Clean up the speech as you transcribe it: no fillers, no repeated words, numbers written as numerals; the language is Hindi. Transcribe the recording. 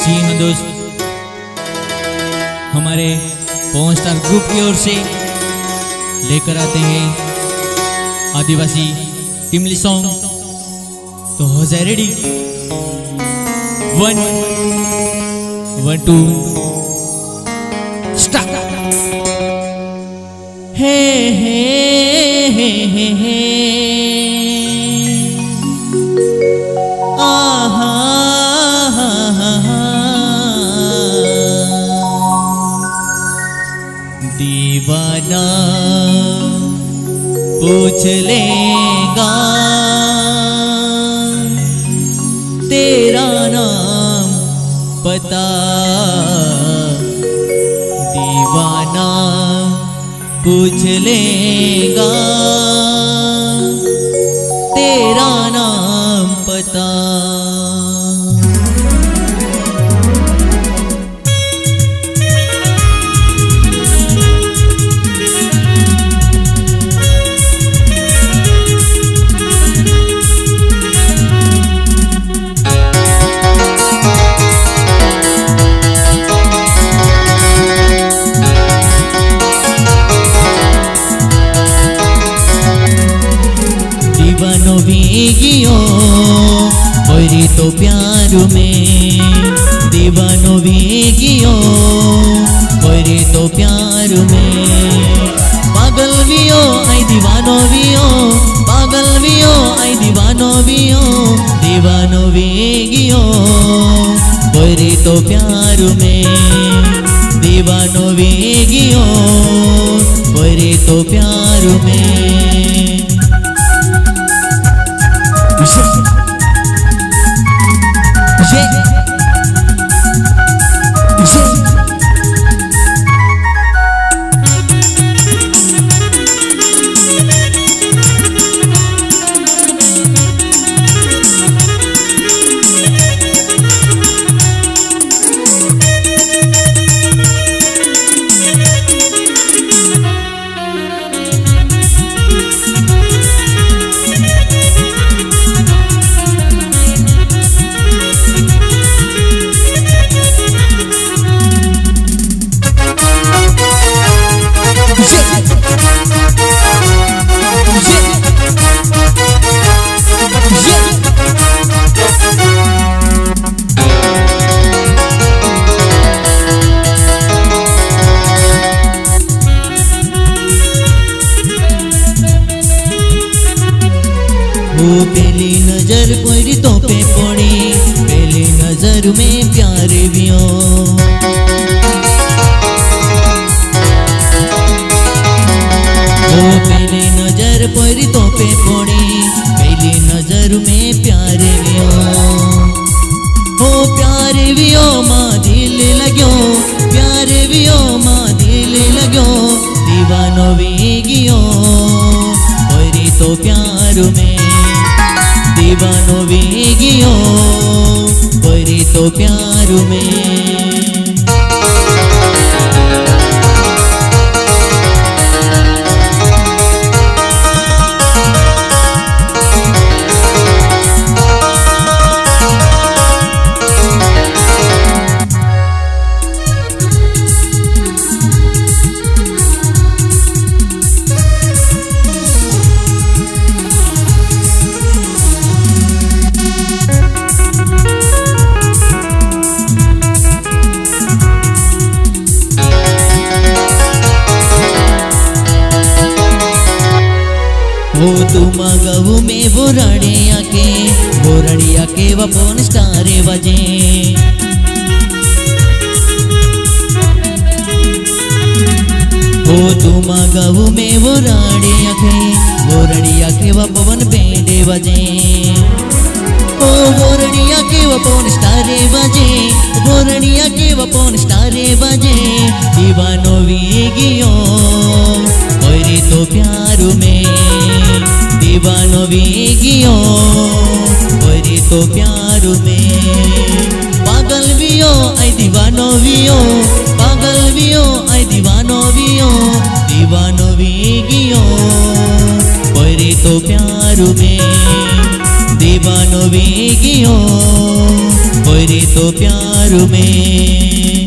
जी हाँ दोस्त, हमारे पवन स्टार ग्रुप की ओर से लेकर आते हैं आदिवासी टिमली सॉन्ग। तो हो जाए रेडी, 1 2 स्टार्ट। हे हे हे हे हे आहा दीवाना पूछ लेगा तेरा नाम पता, दीवाना पूछ लेगा तेरा नाम पता। दीवानो भीगियो परी तो प्यार में, दीवानो भीगियो परी तो प्यार में। पागल भी हो आई दीवानो भी हो, पागल भी हो आई दीवानो भी हो। दीवानो भीगियो परी तो प्यार में, दीवानो भीगियो परी तो प्यार में। वो पहली नजर पड़ी तो पे पड़ी, पहली नजर में प्यार भी हो। वो पहली नजर पड़ी तो पे पड़ी, पहली नजर में प्यार भी हो। ओ प्यार भी हो माँ दिल लगो, प्यार भी हो माँ दिल लगो। दीवानो भी गियो परी तो प्यार में, दीवानो भीगियो परी तो प्यार में। वो तुम गहू में बोरड़िया के वपोन स्टारे बजे। वो तुम गहू में बोरड़िया के वपवन पेंडे बजे। ओ बोरड़िया के वपोन स्टारे बजे, बोरड़िया के वपोन स्टारे बजे। दीवानो भीगियो परी तो प्यार में, दीवानो भीगियो परी तो प्यार में। पागल भी हो आई दीवानो भी हो, पागल भी हो आई दीवानो भी हो। दीवानो भीगियो परी तो प्यार में, दीवानो भीगियो तोरे तो प्यार में।